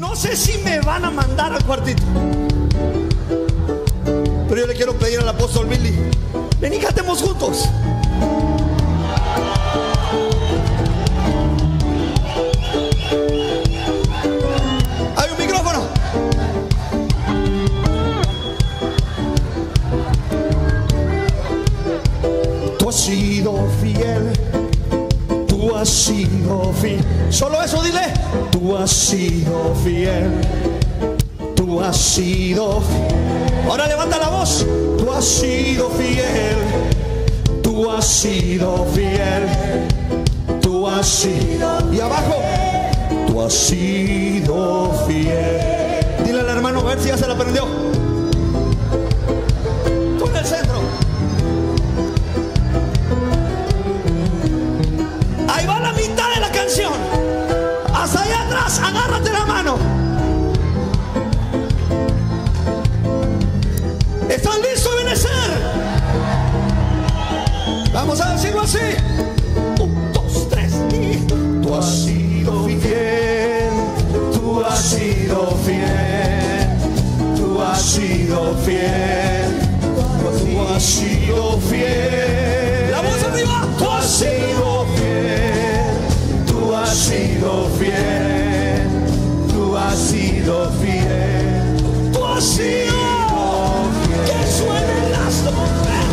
No sé si me van a mandar al cuartito, pero yo le quiero pedir al apóstol Billy, ven y cantemos juntos. Hay un micrófono. Tú has sido fiel, tú has sido fiel. Solo eso dile. Tú has sido fiel, tú has sido fiel. Ahora levanta la voz. Tú has sido fiel, tú has sido fiel, tú has sido. Y abajo, tú has sido fiel. Dile al hermano a ver si ya se la aprendió. Tú en el centro. Ahí va la mitad de la canción. Hasta allá atrás, agárrate la mano. ¿Están listos a benecer? Vamos a decirlo así. 1, 2, 3 y... Tú has sido fiel, tú has sido fiel, tú has sido fiel, tú has sido fiel. La voz arriba. Tú has sido fiel, tú has sido fiel, tú has sido fiel, tú has sido fiel. Que suenen las trompetas.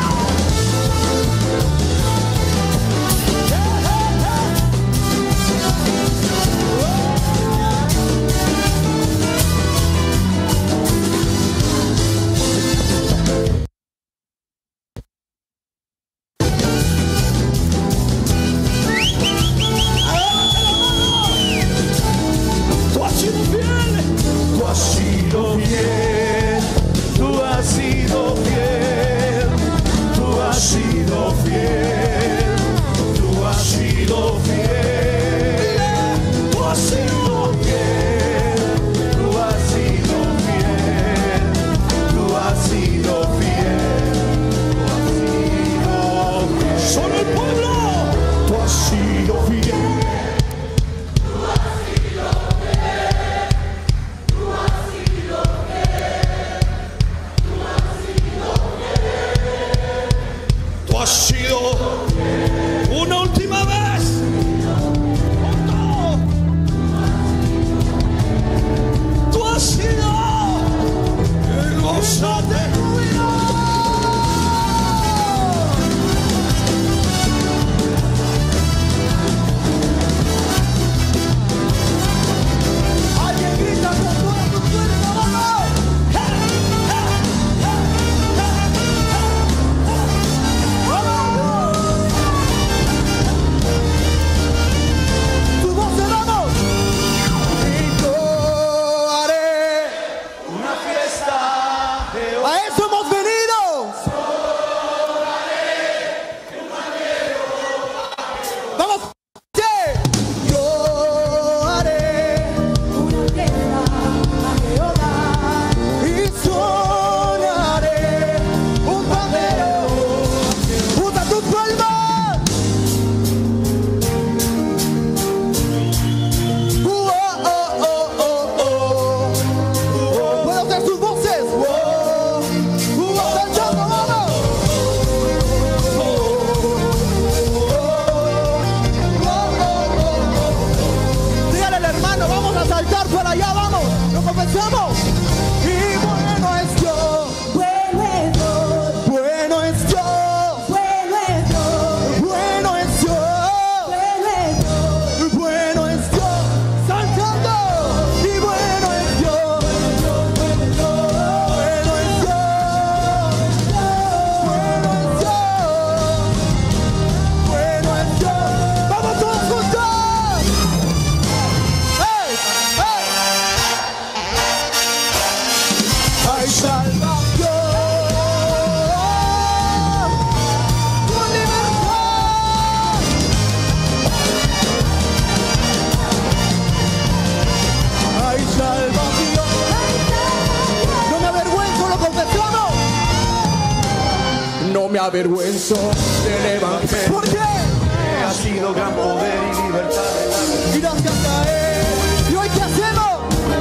me avergüenzo del evangelio. ¿Por qué? Ha sido gran poder y libertad. Gracias a Él. ¿Y hoy qué hacemos?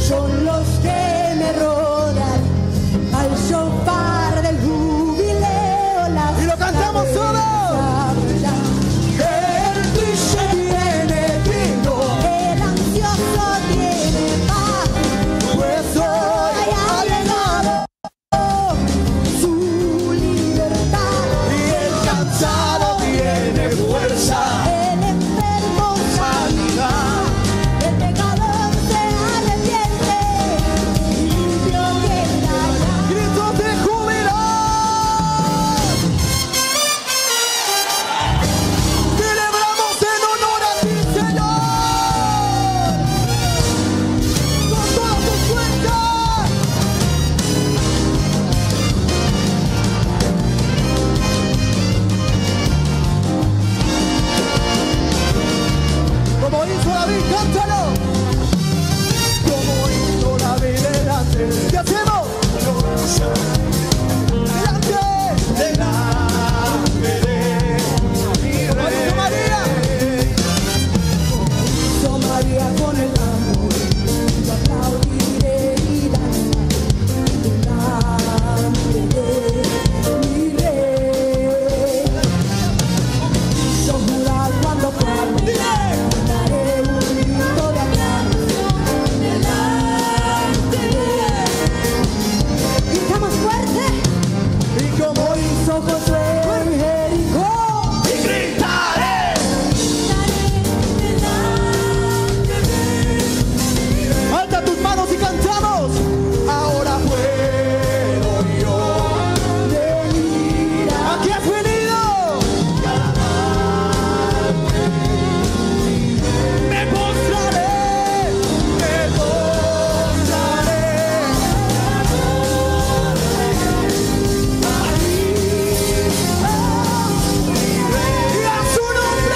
son los que me rodean, al shofar del jubileo las y lo cantamos todos. El triste tiene vino, el ansioso tiene paz, pues hoy ha llegado su libertad. Y el cansado tiene fuerza. El enfermo sanidad, el pecador se arrepiente y limpio queda ya. Gritos de júbilo. Celebramos en honor a ti, Señor. Con todas tus fuerzas. Como hizo David, cántalo. Como hizo David delante. ¿Qué hacemos? Delante. Delante de mi rey. Como hizo María. Hizo María con el amor, yo aplaudiré y delante de mi rey. Hizo Judá cuando Pablo, daré un grito de aclamación delante de él. Grita más fuerte. Y como Hizo Josué en Jericó, y gritaré. Alza tus manos y cantamos. Ahora puedo yo venir. Aquí has venido. Me postraré. Me postraré. Y a su nombre.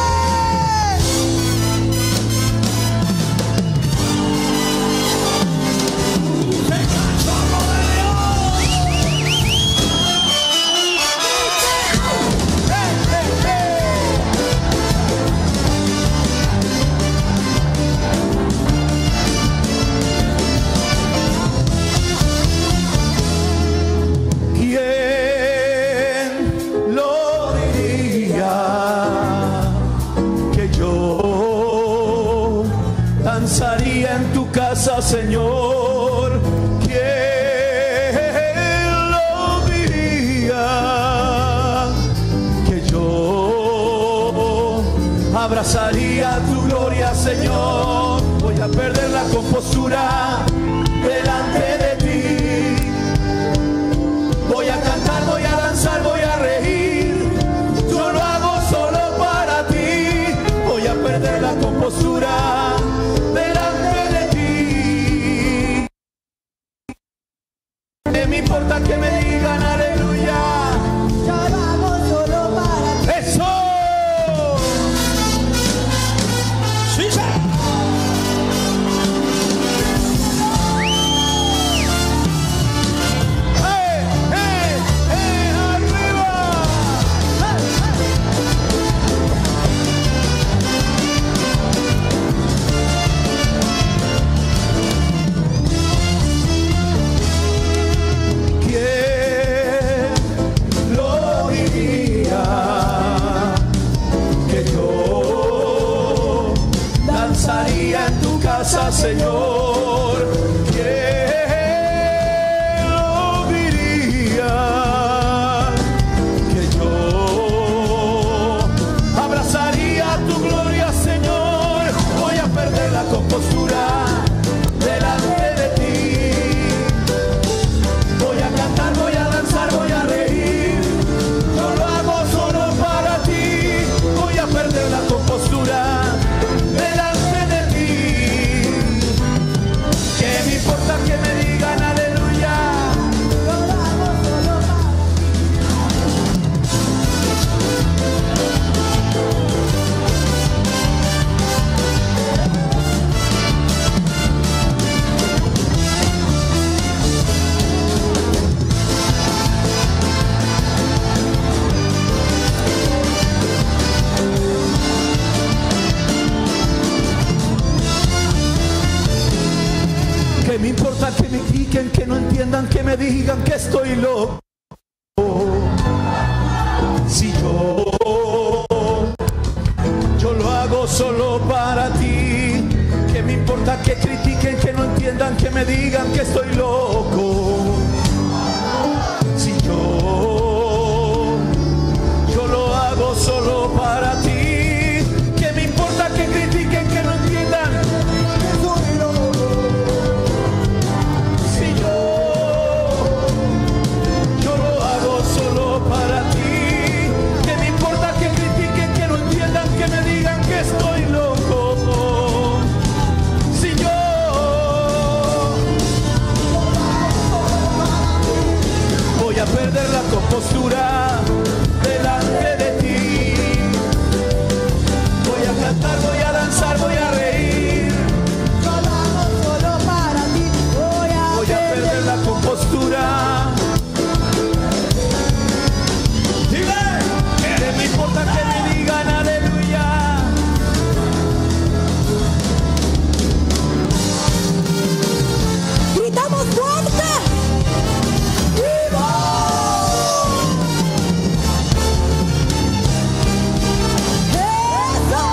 ¿Quién lo diría que yo danzaría en tu casa, Señor? ¿Quién lo diría que yo abrazaría tu gloria, Señor? Voy a perder la compostura delante de ti. Voy a cantar, voy a danzar, voy a reír. Yo lo hago solo para ti. Voy a perder la compostura delante de ti. No me importa que me digan aleluya. yo lo hago solo para ti. ¡Eso! ¡Sí, sí! ¡Arriba! ¿Quién lo diría que yo danzaría en tu casa, Señor? ¿Quién lo diría que yo abrazaría tu gloria, Señor? Voy a perder la compostura delante de ti. Voy a cantar, voy a danzar, voy a reír. Yo lo hago solo para ti. Voy a perder la compostura delante de ti. ¿Qué me importa que me digan aleluya? Yo lo hago solo para ti. ¿Qué me importa que me critiquen, que no entiendan, que me digan que estoy loco? Si yo lo hago solo para ti. ¿Qué me importa que critiquen, que no entiendan, que me digan que estoy loco? Si yo lo hago solo para ti. ¿Qué me importa que critiquen, que no entiendan que soy loco? Si yo lo hago solo para ti. ¿Qué me importa que critiquen, que no entiendan, que me digan que estoy loco? Si yo voy a perder la compostura delante de ti. Voy a cantar, voy a danzar, voy a reír. Yo lo hago solo para ti. Voy a perder la compostura. Dile, ¿qué me importa que me digan aleluya? Gritamos fuerte. ¡Viva! ¡Eso!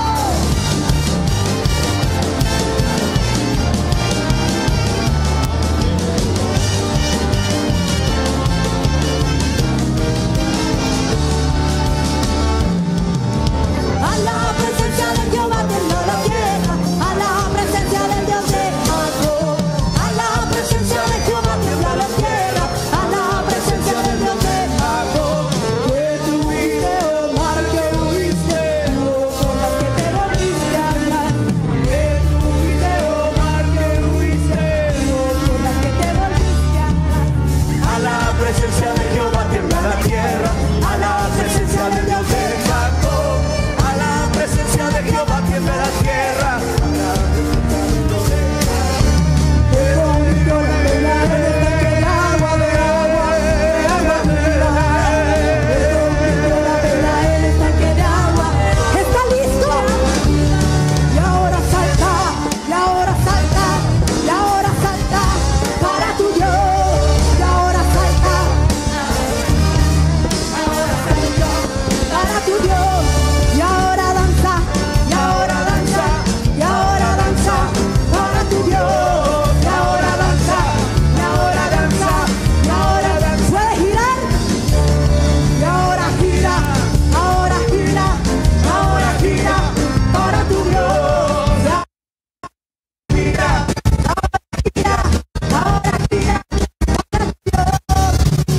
A la presencia de Jehová tiembla la tierra, a la presencia del Dios de Jacob. A la presencia de Jehová tiembla la tierra, a la presencia del Dios de Jacob. Que tuviste, oh mar, que huiste, con las que te volviste a hablar. Que tuviste, oh mar, que huiste, con las que te volviste a hablar. A la presencia de Jehová tiembla la tierra, a la presencia del Dios de Jacob. A la presencia de Jehová tiembla la tierra. Qué bonito la pena del estanque de agua, de agua, de agua viva. Qué bonito la pena del estanque de agua. ¿Está listo? Y ahora salta, y ahora salta, y ahora salta para tu Dios. Y ahora salta para tu Dios. Y ahora danza, y ahora danza, y ahora danza para tu Dios. Y ahora danza, y ahora danza, y ahora danza. ¿Puedes girar? Y ahora gira, ahora gira, ahora gira para tu Dios. Gira, ahora gira, ahora gira para tu Dios.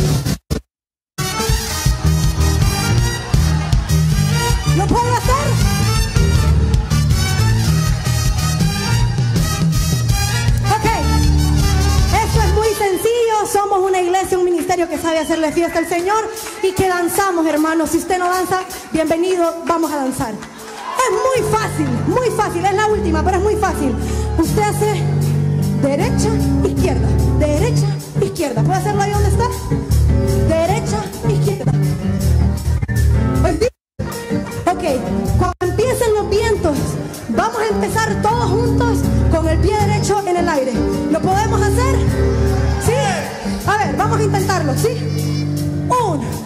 ¿Lo puedo hacer? Ok, esto es muy sencillo. Somos una iglesia, un ministerio que sabe hacerle fiesta al Señor y que danzamos, hermanos. Si usted no danza, bienvenido, vamos a danzar. Es muy fácil, es la última, pero es muy fácil. Usted hace derecha, izquierda, derecha, izquierda. ¿Puede hacerlo ahí donde está? Derecha, izquierda. Ok, cuando empiecen los vientos, vamos a empezar todos juntos con el pie derecho en el aire. ¿Lo podemos hacer? ¿Sí? A ver, vamos a intentarlo, ¿sí? 1,